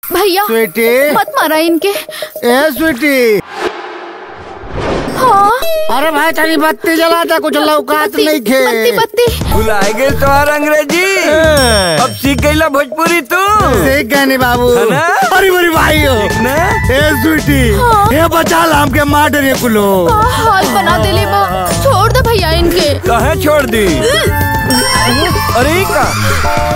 भैया स्वीटी मत मारा इनके। ए स्वीटी। हाँ? अरे भाई तेरी बत्ती जला था, कुछ लौकात नहीं खे। बत्ती बत्ती भुलाए गए तुम्हारा अंग्रेजी। अब सीख गईला भोजपुरी तू। सीख गए नहीं बाबू। अरे बड़ी भाई हो ए स्वीटी। ये बचा लाम के मार डरे कुलो। हाल बना दे ले बा। छोड़ दे भैया इनके। कहाँ छोड़ दी? अरे का